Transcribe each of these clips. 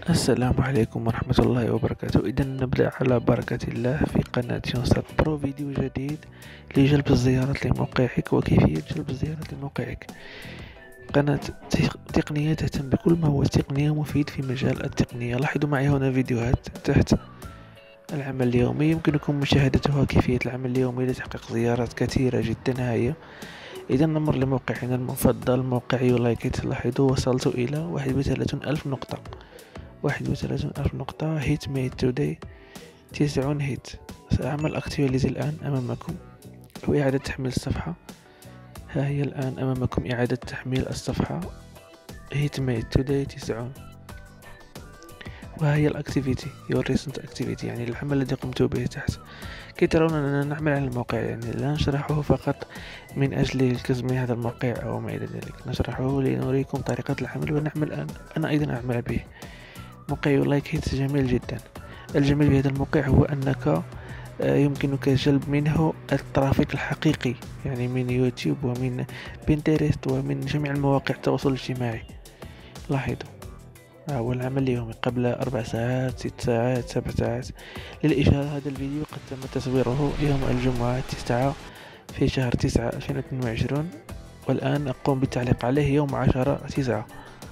السلام عليكم ورحمة الله وبركاته. إذا نبدأ على بركة الله في قناة يونسات برو، فيديو جديد لجلب الزيارات لموقعك وكيفية جلب الزيارات لموقعك. قناة تقنية تهتم بكل ما هو تقنية مفيد في مجال التقنية. لاحظوا معي هنا فيديوهات تحت العمل اليومي يمكنكم مشاهدتها. كيفية العمل اليومي لتحقيق زيارات كثيرة جدا. هي إذا نمر لموقعنا المفضل، موقع يولايكيت. لاحظوا وصلت إلى 31,000 نقطة. 31,000 نقطة. هيت ميد توداي 90 هيت. سأعمل اكتواليزي الآن أمامكم وإعادة تحميل الصفحة. ها هي الآن أمامكم إعادة تحميل الصفحة. هيت ميد توداي 90. وها هي الاكتيفيتي your recent activity، يعني العمل الذي قمت به تحت. كي ترون أننا نعمل على الموقع، يعني لا نشرحه فقط من أجل الكسب من هذا الموقع أو ما إلى ذلك، نشرحه لنريكم طريقة العمل ونعمل الآن. أنا أيضا أعمل به. موقع يولايكيت جميل جدا. الجميل بهذا الموقع هو أنك يمكنك جلب منه الترافيك الحقيقي، يعني من يوتيوب ومن بنترست ومن جميع المواقع التواصل الاجتماعي. لاحظوا، هو العمل اليومي قبل 4 ساعات 6 ساعات 7 ساعات. للإشارة، هذا الفيديو قد تم تصويره يوم الجمعة 9 في شهر 9 2022، والآن أقوم بالتعليق عليه يوم 10/9.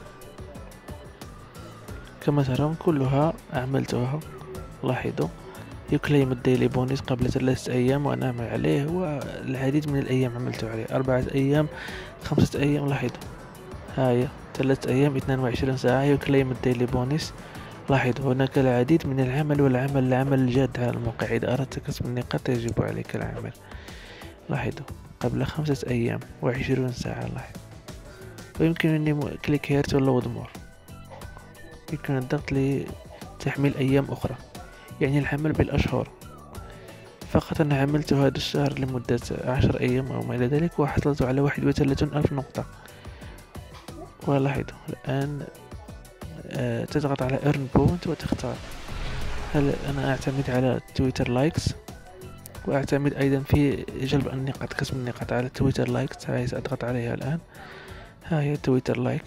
كما ترون كلها عملتها. لاحظوا، يكليم الديلي بونس قبل 3 أيام وأنا أعمل عليه، والعديد من الأيام عملت عليه، 4 أيام 5 أيام. لاحظوا، هاي 3 أيام 22 ساعة يكليم الديلي بونس. لاحظوا، هناك العديد من العمل، العمل الجاد على الموقع. إذا أردت كسب النقاط يجب عليك العمل. لاحظوا، قبل 5 أيام و20 ساعة. لاحظوا، ويمكنني كليك هير تو لود مور. يمكن الضغط لتحميل أيام أخرى، يعني العمل بالأشهر. فقط أنا عملت هذا الشهر لمدة 10 أيام أو ما إلى ذلك، وحصلت على 31,000 نقطة. ولاحظوا الآن تضغط على earn point وتختار. هل أنا أعتمد على تويتر لايكس، وأعتمد أيضا في جلب النقاط، كسب النقاط على تويتر لايكس. هاي سأضغط عليها الآن. ها هي تويتر لايك.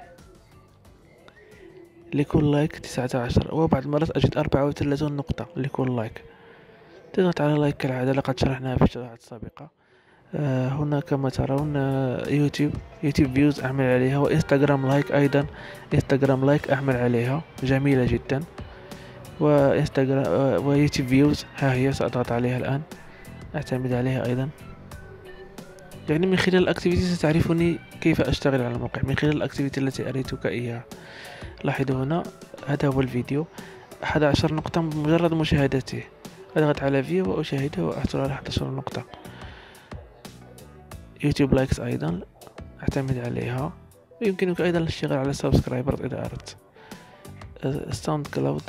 لكل لايك 19، وبعض المرات أجد 34 نقطة لكل لايك. تضغط على لايك كالعادة، لقد شرحناها في الشروحات السابقة. هنا كما ترون يوتيوب فيوز أعمل عليها، وإنستغرام لايك أيضا. إنستغرام لايك أعمل عليها، جميلة جدا. وإنستغرام ويوتيوب فيوز، ها هي سأضغط عليها الآن، أعتمد عليها أيضا. يعني من خلال الأكتيفيتي ستعرفني كيف أشتغل على الموقع، من خلال الأكتيفيتي التي أريتك إياها. لاحظوا هنا، هذا هو الفيديو 11 نقطة بمجرد مشاهدته. أضغط على فيو وأشاهده وأحصل على 11 نقطة. يوتيوب لايكس أيضا أعتمد عليها، ويمكنك أيضا الاشتغال على سبسكرايبر إذا أردت. ساوند كلاود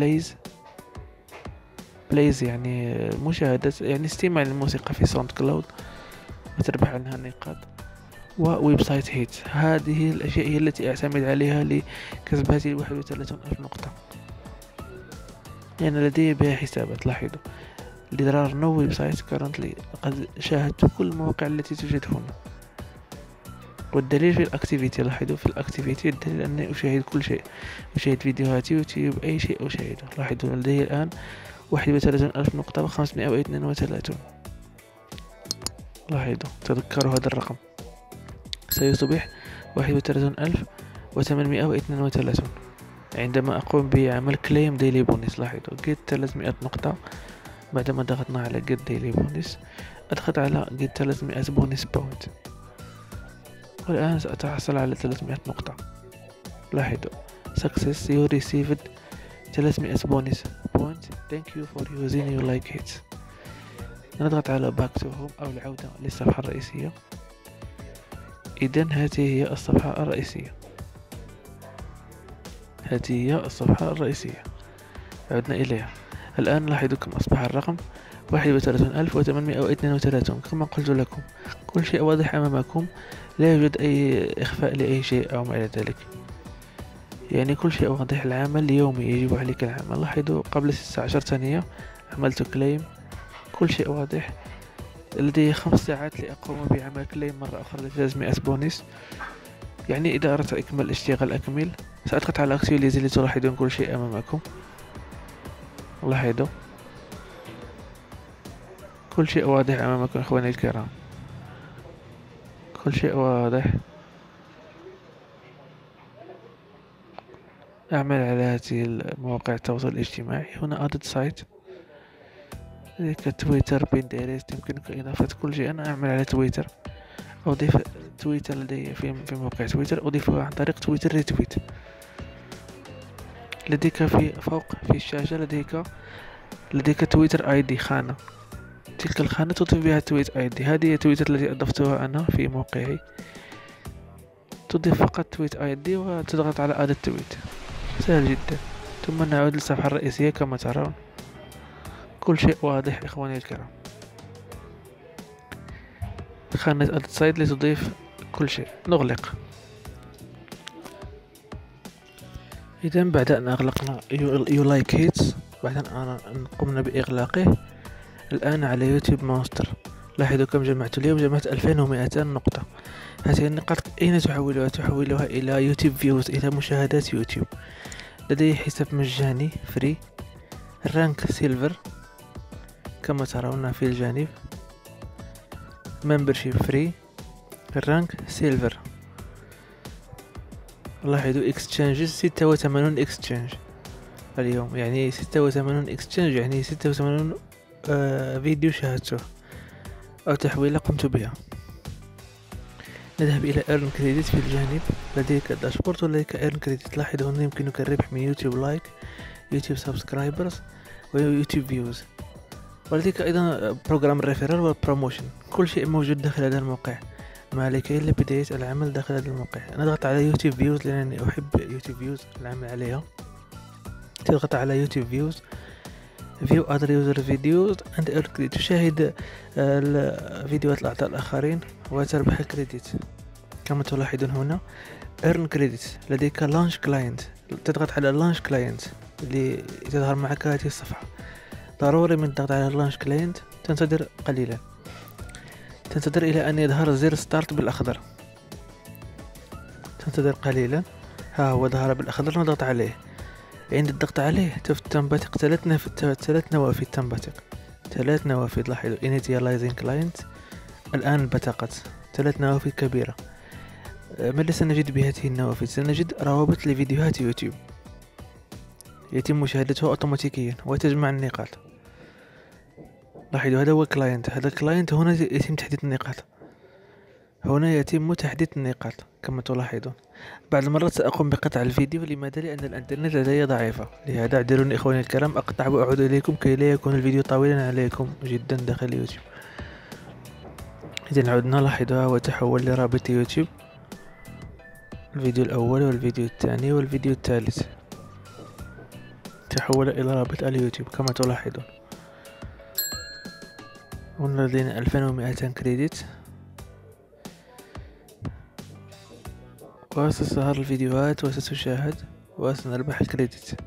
بلايز يعني مشاهدة، يعني استماع للموسيقى في ساوند كلاود وتربح عنها نقاط. وويب سايت هيت، هذه الأشياء هي التي أعتمد عليها لكسب هذه 31,000 نقطة. يعني لدي بها حسابات. لاحظوا، there are no websites currently. قد شاهدت كل المواقع التي توجد هنا، والدليل في الأكتيفيتي. لاحظوا في الأكتيفيتي الدليل أني أشاهد كل شيء، أشاهد فيديوهات يوتيوب، أي شيء أشاهده. لاحظوا لدي الآن 31,000 نقطة و532. لاحظوا، تذكروا هذا الرقم سيصبح 31,832 عندما أقوم بعمل كليم ديلي بونس. لاحظوا، get 300 نقطة. بعدما ضغطنا على get daily bonus، أدخل على get 300 bonus point، والآن سأتحصل على 300 نقطة. لاحظوا، success you received 300 bonus point, thank you for using your like it. نضغط على back to home أو العودة للصفحة الرئيسية. إذن هذه هي الصفحة الرئيسية. عدنا إليها الآن. لاحظوا كم أصبح الرقم 31,832. كما قلت لكم، كل شيء واضح أمامكم، لا يوجد أي إخفاء لأي شيء أو ما إلى ذلك، يعني كل شيء واضح. العمل اليومي يجب عليك العمل. لاحظوا، قبل 16 ثانية عملت كليم، كل شيء واضح. لدي 5 ساعات لأقوم بعمل كليم مرة أخرى ل 300 بونس. يعني إذا أردت إكمال الاشتغال أكمل، سأضغط على اكتواليزي لتلاحظون كل شيء أمامكم. لاحظوا كل شيء واضح أمامكم إخواني الكرام، كل شيء واضح. أعمل على هذه مواقع التواصل الاجتماعي. هنا أدد سايت، لديك تويتر، بنترست، يمكنك إضافة كل شيء. أنا أعمل على تويتر، أضيف تويتر لدي في موقع تويتر، أضيفه عن طريق تويتر ريتويت. لديك في فوق في الشاشة لديك تويتر اي دي خانة، تلك الخانة تضيف بها تويت اي دي. هذه هي تويتر التي أضفتها أنا في موقعي. تضيف فقط تويت اي دي وتضغط على اد تويت، سهل جدا. ثم نعود للصفحة الرئيسية كما ترون، كل شيء واضح إخواني الكرام. خانة اد سايد لتضيف كل شيء. نغلق. إذا بعد أن أغلقنا يو لايك هيتس، بعد أن قمنا بإغلاقه، الآن على يوتيوب مونستر. لاحظوا كم جمعت اليوم، جمعت 2200 نقطة. هذه النقاط أين تحولها؟ تحولها إلى يوتيوب فيوز، إلى مشاهدات يوتيوب. لدي حساب مجاني فري، رانك سيلفر كما ترون في الجانب، ممبرشيب فري، رانك سيلفر. لاحظوا اكستشينجز 86 اكستشينج اليوم، يعني 86 اكستشينج، يعني 86 فيديو شاهدته أو تحويلة قمت بها. نذهب إلى ايرن كريديت في الجانب، لديك داشبورد ولديك ايرن كريديت. لاحظوا هنا يمكنك الربح من يوتيوب لايك، يوتيوب سبسكرايبرز، ويوتيوب فيوز، ولديك أيضا بروجرام الريفيرال والبروموشن. كل شيء موجود داخل هذا الموقع، ما عليك إلا بداية العمل داخل هذا الموقع. نضغط على يوتيوب فيوز لأنني أحب يوتيوب فيوز العمل عليها. تضغط على يوتيوب فيوز، view other user videos and earn credit، تشاهد الفيديوهات الأعضاء الآخرين وتربح كريديت. كما تلاحظون هنا earn credit. لديك launch client، تضغط على launch client لتظهر معك هذه الصفحة. ضروري من الضغط على launch client تنتظر قليلا، تنتظر إلى أن يظهر زر start بالأخضر. تنتظر قليلا، ها هو ظهر بالأخضر، نضغط عليه. عند الضغط عليه تنبثق ثلاث نوافذ، تنبثق 3 نوافذ. لاحظوا initializing client، الآن بثقت 3 نوافذ كبيرة. ماذا سنجد بهذه النوافذ؟ سنجد روابط لفيديوهات يوتيوب يتم مشاهدتها أوتوماتيكيا وتجمع النقاط. لاحظوا هذا هو كلاينت، هذا الكلاينت هنا يتم تحديد النقاط، هنا يتم تحديد النقاط كما تلاحظون. بعض المرات سأقوم بقطع الفيديو. لماذا؟ لأن الانترنت لدي ضعيفة، لهذا اعذروني إخواني الكرام، أقطع وأعود إليكم كي لا يكون الفيديو طويلا عليكم جدا داخل يوتيوب. إذا عدنا، لاحظوا وتحول لرابط يوتيوب، الفيديو الأول والفيديو الثاني والفيديو الثالث تحول إلى رابط اليوتيوب كما تلاحظون. هنا لدينا 2200 كريدت، وستظهر الفيديوهات وستشاهد وسنربح الكريدت.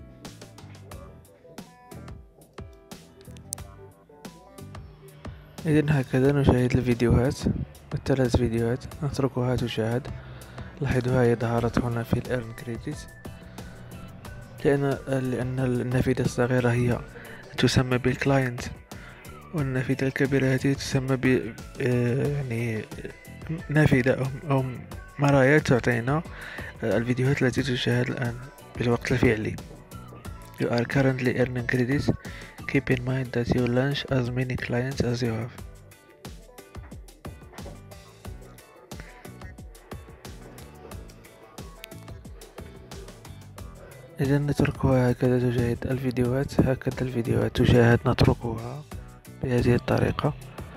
إذن هكذا نشاهد الفيديوهات، ال3 فيديوهات نتركها تشاهد. لاحظوها هي ظهرت هنا في الإيرن كريدت، لأن النافذة الصغيرة هي تسمى بالكلاينت، والنافذة الكبيرة هذه تسمى ب يعني نافذة أو مرايا تعطينا الفيديوهات التي تشاهد الآن بالوقت الفعلي. You are currently earning credits. Keep in mind that you launch as many clients as you have. إذا نتركها هكذا تشاهد الفيديوهات، هكذا الفيديوهات تشاهد، نتركها بهذه الطريقة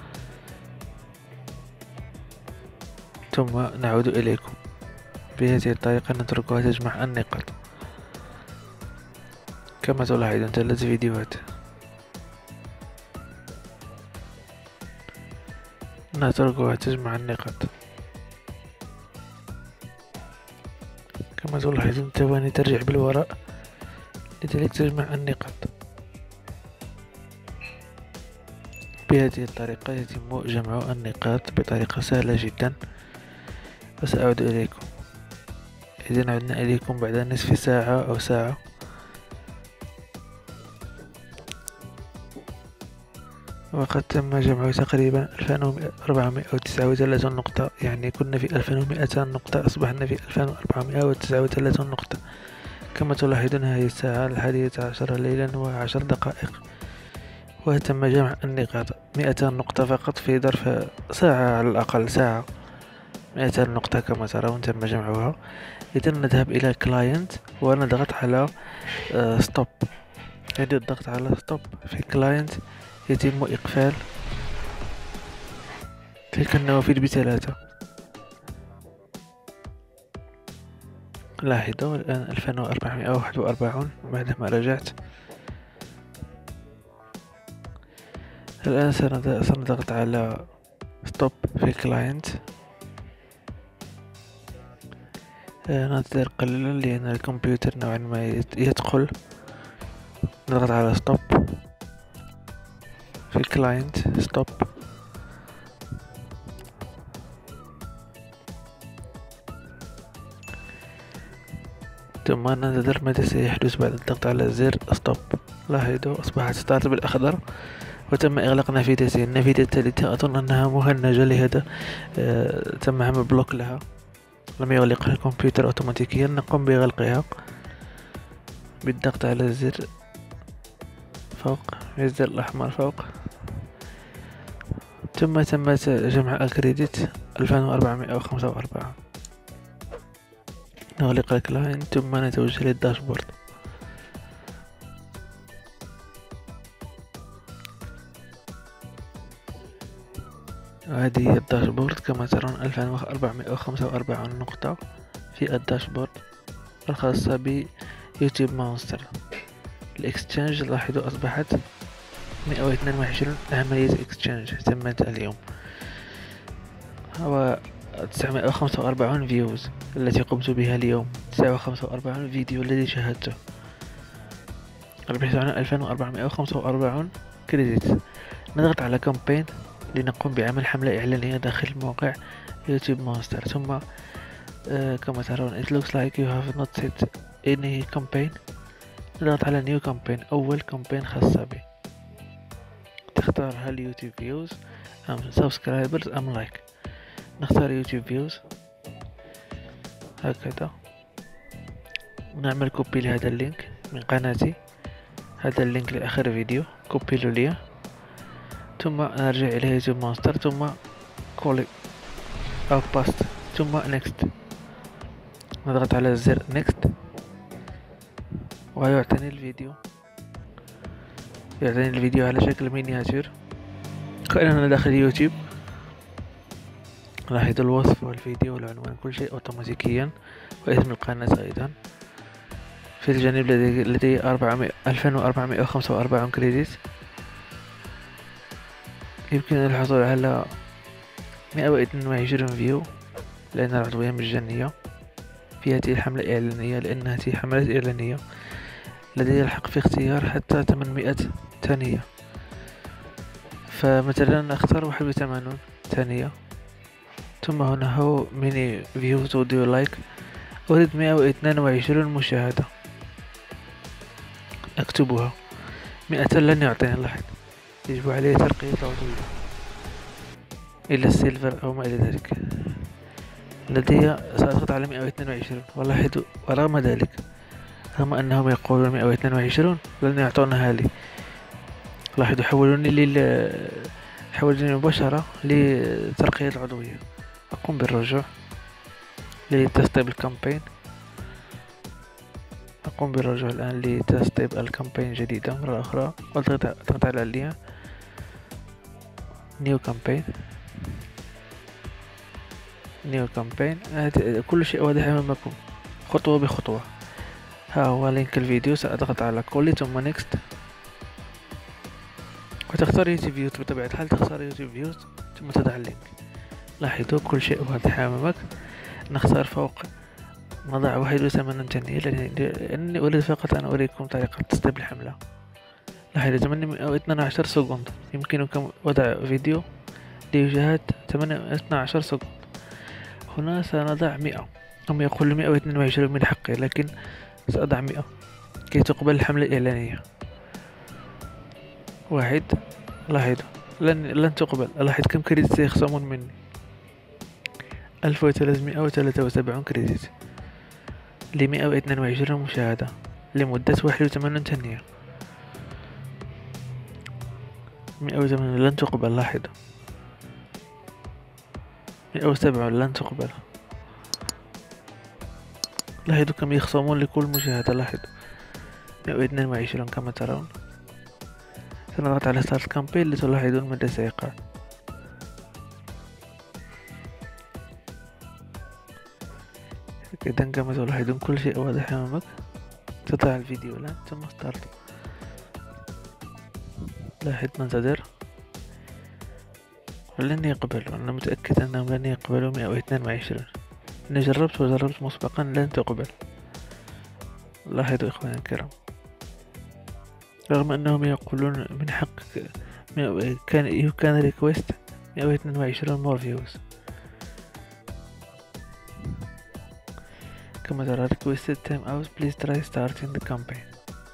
ثم نعود إليكم. بهذه الطريقة نتركها تجمع النقاط كما تلاحظون 3 فيديوهات. نتركها تجمع النقاط كما تلاحظون. ثواني ترجع بالوراء لذلك تجمع النقاط. بهذه الطريقة يتم جمع النقاط بطريقة سهلة جدا، وسأعود إليكم. إذن عدنا إليكم بعد نصف ساعة أو ساعة. وقد تم جمع تقريبا 2439 نقطة، يعني كنا في 2200 نقطة أصبحنا في 2439 نقطة. كما تلاحظون هذه الساعة 11 ليلا و10 دقائق، وتم جمع النقاط 200 نقطة فقط في ظرف ساعة، على الأقل ساعة. 200 نقطة كما ترون تم جمعها. إذا نذهب إلى كلاينت ونضغط على ستوب. عند الضغط على ستوب في كلاينت يتم إقفال تلك النوافذ ب3. لاحظوا الآن 2441 بعدما رجعت. الآن سنضغط على ستوب في كلاينت. ننتظر قليلا لأن الكمبيوتر نوعا ما يدخل. نضغط على ستوب في كلاينت، ستوب. ثم ننتظر ماذا سيحدث بعد الضغط على زر ستوب. لاحظوا أصبحت ستارت بالأخضر وتم إغلاق نافذتين. النافذة الثالثة أظن أنها مهنجة، لهذا تم عمل بلوك لها، لم يغلقها الكمبيوتر أوتوماتيكيا. نقوم بغلقها بالضغط على الزر فوق، الزر الأحمر فوق. ثم تم جمع الكريدت 2445. نغلق الكلاينت ثم نتوجه للداشبورد. هذه هي الداشبورد. كما ترون 2445 نقطة في الداشبورد الخاصة بيوتيوب مونستر. الاكستشينج لاحظوا أصبحت 122 عملية اكستشينج تمت اليوم، و 945 فيوز التي قمت بها اليوم، 945 فيديو الذي شاهدته. البحث عن 2445 كريدت. نضغط على كامبين لنقوم بعمل حملة إعلانية داخل موقع يوتيوب مونستر. ثم كما ترون it looks like you have not set any campaign. نضغط على new campaign، أول كامبين خاصة به. تختار هل يوتيوب فيوز أم سبسكرايبرز أم لايك. نختار يوتيوب فيوز هكذا. نعمل كوبي لهذا اللينك من قناتي، هذا اللينك لآخر فيديو كوبي له لي، ثم نرجع إلى يوتيوب مونستر، ثم كولي أو باست، ثم نيكست. نضغط على زر نيكست ويعطيني الفيديو على شكل مينياتير كأننا داخل يوتيوب. لاحظوا الوصف والفيديو والعنوان كل شيء أوتوماتيكيا، واسم القناة أيضا. في الجانب لدي 2445 كريدت. يمكن الحصول على 122 فيو لأن العضوية مجانية في هذه الحملة الإعلانية، لأن هذه حملة إعلانية. لدي الحق في اختيار حتى 800 ثانية، فمثلا أختار 81 ثانية. ثم هنا هو ميني فيوز وديو لايك. أريد 122 مشاهدة، أكتبها. 100 لن يعطيني لاحظ، يجب عليه ترقية العضوية إلى السيلفر أو ما إلى ذلك. لدي سأضغط على 122 ولاحظوا ورغم ذلك، رغم أنهم يقولون 122 لن يعطونها لي. لاحظوا حولوني مباشرة لترقية العضوية. أقوم بالرجوع لتستيب الكامبين. أقوم بالرجوع الآن لتستيب الكامبين جديدة مرة أخرى، وأضغط على اللين نيو كامبين. كل شيء واضح أمامكم خطوة بخطوة. ها هو لينك الفيديو. سأضغط على كولي ثم نيكست، وتختار يوتيوب فيوز. بطبيعة الحال تختار يوتيوب فيوز ثم تضع اللينك. لاحظوا كل شيء واضح أمامك. نختار فوق، نضع 81 ثانية لأني أريد فقط أن أريكم طريقة تستيب الحملة. لاحظوا 812 سكوند. يمكنكم وضع فيديو ليشاهد 12 سكوند. هنا سنضع 100 هم يقول 122 من حقي، لكن سأضع 100 كي تقبل الحملة الإعلانية. واحد، لاحظوا لن تقبل. لاحظ كم كريدت سيخصمون مني، 1373 كريدت ل122 مشاهدة لمدة 81 ثانية. 180 لن تقبل. لاحظ 107 لن تقبل. لاحظوا كم يخصمون لكل مشاهدة. لاحظ 122 كما ترون. سنضغط على ستارت كامبين لتلاحظون مدى سيقع. إذا كما تلاحظون كل شيء واضح أمامك. تضع الفيديو الآن ثم ستارت. لاحظ ننتظر. لن يقبلوا، أنا متأكد أنهم لن يقبلوا 122. أنا جربت مسبقا لن تقبل. لاحظوا إخواني الكرام، رغم أنهم يقولون من حقك you can request 122 more views. كما ترى requested time out, please try starting the campaign.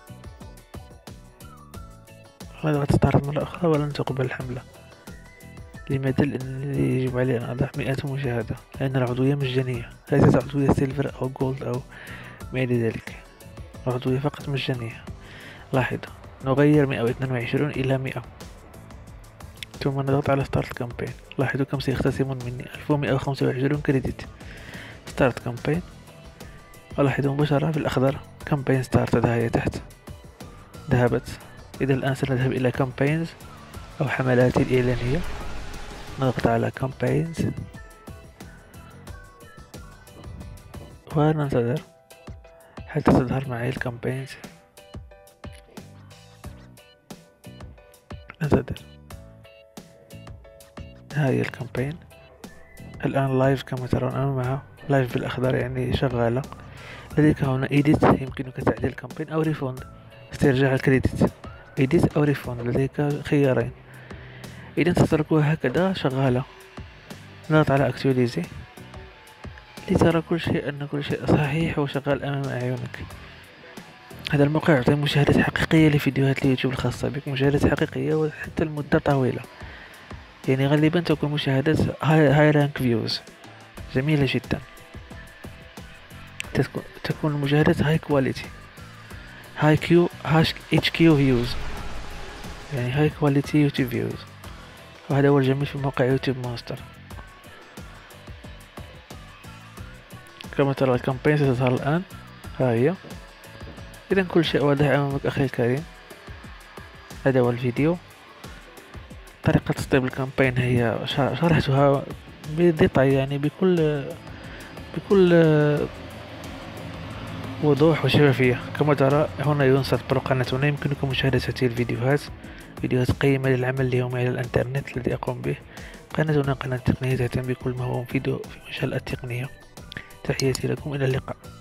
نضغط ستارت مرة أخرى ولن تقبل الحملة. لماذا؟ لأن يجب علي أن أضع 100 مشاهدة، لأن العضوية مجانية، ليست عضوية سيلفر أو جولد أو ما إلى ذلك، العضوية فقط مجانية. لاحظوا نغير 122 إلى 100 ثم نضغط على ستارت كامبين. لاحظوا كم سيختصمون مني، 1125 كريدت. ستارت كامبين، ولاحظوا مباشرة في الأخضر كامبين ستارت هي تحت ذهبت. إذا الآن سنذهب إلى كامبينز أو حملات الإعلانية. نضغط على كامبينز وننتظر حتى تظهر معي الكامبينز. ننتظر. هذه الكامبين الآن لايف كما ترون أمامها، لايف بالأخضر يعني شغالة. لديك هنا إيديت، يمكنك تعديل الكامبين أو ريفوند، استرجاع الكريدت. إيديت أو ريفوند، لديك خيارين. إذا تتركوها هكذا شغالة. نضغط على أكتواليزي لترى أن كل شيء صحيح وشغال أمام أعينك. هذا الموقع يعطي مشاهدات حقيقية لفيديوهات اليوتيوب الخاصة بك، مشاهدات حقيقية وحتى المدة طويلة، يعني غالبا تكون مشاهدات هاي رانك فيوز جميلة جدا. تكون المشاهدات هاي كواليتي، هاي كيو اتش كيو فيوز، يعني هاي كواليتي يوتيوب فيوز. وهذا هو الجميل في موقع يوتيوب مونستر. كما ترى الكامبين ستظهر الآن، ها هي. إذا كل شيء واضح أمامك أخي الكريم. هذا هو الفيديو. طريقة تسطيب الكامبين هي شرحتها بدقة، يعني بكل وضوح وشفافية. كما ترى هنا ينصت برو قناتنا، يمكنكم مشاهدة هذه الفيديوهات، فيديوهات قيمة للعمل اليومي على الانترنت الذي أقوم به. قناتنا قناة تقنية تهتم بكل ما هو مفيد في مجال التقنية. تحياتي لكم، إلى اللقاء.